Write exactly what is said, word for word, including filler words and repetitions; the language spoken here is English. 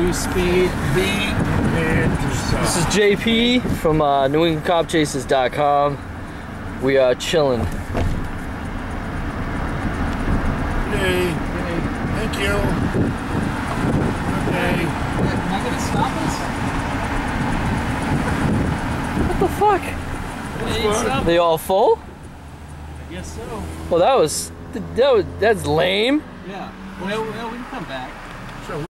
Reduce speed, beat, and stop. This is J P from uh, New England Cop Chasers dot com. We are chilling. Hey, hey, thank you. Okay. Am I gonna stop us? What the fuck? What? They all full? I guess so. Well, that was that was that's lame. Yeah. Well, well, we can come back.